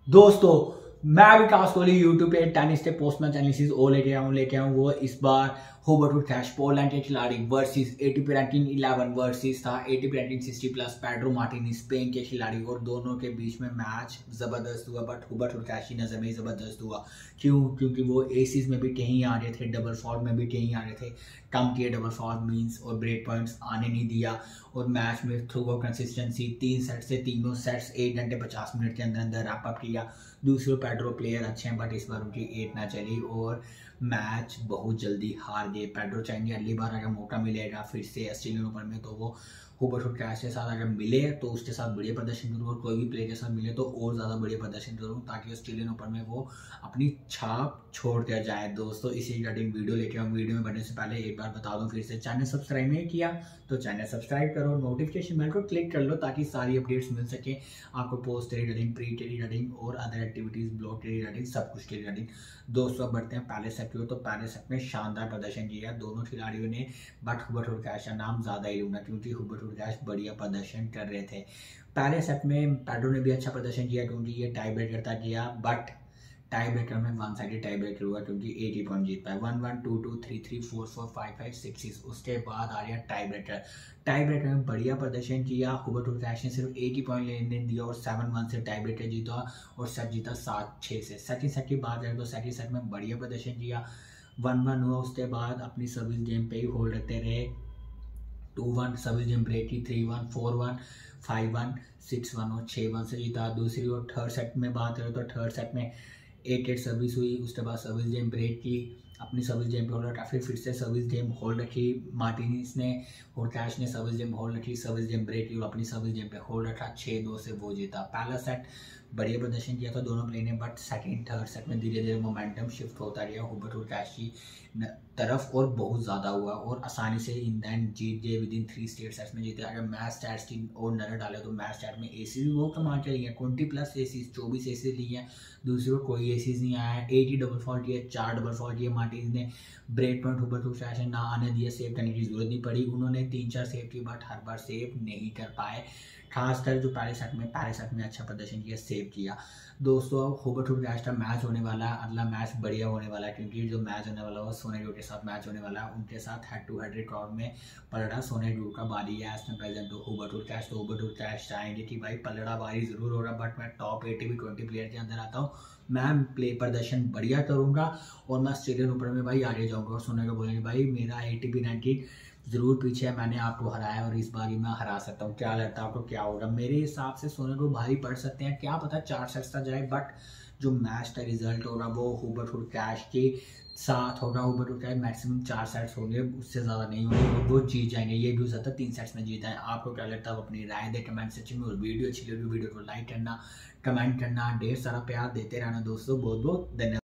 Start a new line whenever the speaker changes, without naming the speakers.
दोस्तों मैं विकास कोहली यूट्यूब पे टेनिस के पोस्ट मैच एनालिसिस ओ लेके आऊँ वो इस बार हुबर्ट हुर्काश पोलैंड के खिलाड़ी वर्सेस एटीपी रैंकिंग 11 वर्सेस था ATP ranking 60 plus Pedro Martinez Spain के खिलाड़ी और दोनों के बीच में मैच जबरदस्त हुआ। बट हुबर्ट हुर्काश की नजर में जबरदस्त हुआ क्योंकि वो एसीज में भी कहीं आ रहे थे, डबल फॉल्ट में भी कहीं आ रहे थे, कम किए डबल फॉल्ट मीन्स और ब्रेक पॉइंट्स आने नहीं दिया। और मैच में थ्रू आउट कंसिस्टेंसी 3 सेट से तीनों सेट्स 1 घंटे 50 मिनट के अंदर अंदर रैप अप किया। दूसरे पेड्रो प्लेयर अच्छे हैं बट इस बार उनकी 8 ना चली और मैच बहुत जल्दी हार गए। पेड्रो चाहेंगे अगली बार अगर मौका मिलेगा फिर से ऑस्ट्रेलियन ओपन में तो वो हुबर्ट हुर्काश के साथ अगर मिले तो उसके साथ बढ़िया प्रदर्शन करूँ और कोई भी प्लेयर के साथ मिले तो और ज़्यादा बढ़िया प्रदर्शन करूँ ताकि ऑस्ट्रेलियन ओपन में वो अपनी छाप छोड़ कर जाए। दोस्तों इसी रिगार्डिंग वीडियो लेके आऊँ। वीडियो में बढ़ने से पहले एक बार बता दूँ, फिर से चैनल सब्सक्राइब नहीं किया तो चैनल सब्सक्राइब करो, नोटिफिकेशन बेल को क्लिक कर लो ताकि सारी अपडेट्स मिल सके आपको पोस्ट के रिगार्डिंग, प्री के रिगार्डिंग और अदर एक्टिविटीज़, ब्लॉग के रिगार्डिंग, सब कुछ के रिगार्डिंग। दोस्तों अब बढ़ते हैं पहले सेट की ओर। तो पहले सेट में शानदार प्रदर्शन किया दोनों खिलाड़ियों ने बट हुबर्ट हुर्काश का नाम ज़्यादा ही लूंगा क्योंकि हुबर्ट हुर्काश बढ़िया प्रदर्शन कर रहे थे। पहले सेट में पेड्रो ने भी अच्छा प्रदर्शन किया क्योंकि ये टाई ब्रेकर था किया, बट टाई ब्रेकर में वन साइडेड टाई ब्रेकर हुआ क्योंकि 80 पॉइंट जीत पाए। 1-1, 2-2, 3-3, 4-4, 5-5, 6-6। उसके बाद आ गया टाई ब्रेकर। टाई ब्रेकर में बढ़िया प्रदर्शन किया। हुबर्ट हुर्काश ने सिर्फ एक ही पॉइंट लेने दिया और 7-1 से टाई ब्रेकर जीता और सेट जीता 7-6 से। सेकंड सेट की बात करें तो सेकंड सेट में बढ़िया प्रदर्शन किया। 1-1 हुआ, उसके बाद अपनी सर्विस गेम पे ही होल्ड रखते रहे। 2-1 सर्विस गेम ब्रेक की, 3-1, 4-1, 5-1, 6-1 और 6-1 से जीता। दूसरी और थर्ड सेट में बात करें तो थर्ड सेट में 8-8 सर्विस हुई, उसके बाद सर्विस गेम ब्रेक की, अपनी सर्विस गेम पे होल्ड रखा, फिर से सर्विस गेम होल्ड रखी मार्टिनीज ने, हुर्काश ने सर्विस गेम होल्ड रखी, सर्विस गेम ब्रेक की और अपनी सर्विस गेम पे होल्ड रखा। 6-2 से वो जीता। पहला सेट बढ़िया प्रदर्शन किया था दोनों प्लेयर ने, बट सेकंड थर्ड सेट में धीरे धीरे मोमेंटम शिफ्ट होता गया हुबर्ट हुर्काश की तरफ और बहुत ज़्यादा हुआ और आसानी से इन दैन जीत गए। विद इन 3 स्ट्रेट सेट्स में जीते। अगर मैच स्टैट्स की और नजर डाले तो मैच स्टैट में एसी भी बहुत कमाल के लिए हैं, 20+ एसी, 24 एसी लिए हैं। दूसरी को कोई एसीज नहीं आया है। 80 डबल फॉल्ट किए, 4 डबल फॉल्ट किए मार्टिन्स ने। ब्रेक पॉइंट हुबर्ट हुर्काश ने ना आने दिया, सेव करने की जरूरत नहीं पड़ी। उन्होंने 3-4 सेव की बट हर बार सेव नहीं कर पाए। खासकर जो पहले सेट में अच्छा प्रदर्शन किया, सेव किया। दोस्तों हुबर्ट हुर्काश का मैच होने वाला है, अगला मैच बढ़िया होने वाला है क्योंकि जो मैच होने वाला है वो सोनेगो के साथ मैच होने वाला है। उनके साथ हेड टू हेड रिकॉर्ड में पलड़ा सोनेगो का बारी है as comparison to Hubert Hurkacz. तो हुबर्ट हुर्काश चाहेंगे कि भाई पलड़ा बारी जरूर होगा बट मैं टॉप 80-20 प्लेयर के अंदर आता हूँ, मैं प्ले प्रदर्शन बढ़िया करूंगा और मैं ऑस्ट्रेलियन ओपन में भाई आगे जाऊंगा। और सोनेगो बोलेंगे भाई मेरा एटीपी रैंकिंग जरूर पीछे है, मैंने आपको हराया और इस बार ही मैं हरा सकता हूँ। क्या लगता है आपको क्या होगा? मेरे हिसाब से सोनेगो भारी पड़ सकते हैं, क्या पता 4 सेट्स तक जाए, बट जो मैच का रिजल्ट होगा वो हुबर्ट हुर्काश के साथ होगा। हुबर्ट हुर्काश मैक्सिमम 4 सेट्स होंगे, उससे ज़्यादा नहीं होंगे और वो जीत जाएंगे। ये भी हो सकता है 3 सेट्स में जीत जाए। आपको क्या लगता है? अपनी राय दे कमेंट सेक्शन में। और वीडियो अच्छी लगी वीडियो को लाइक करना, कमेंट करना, ढेर सारा प्यार देते रहना दोस्तों। बहुत बहुत धन्यवाद।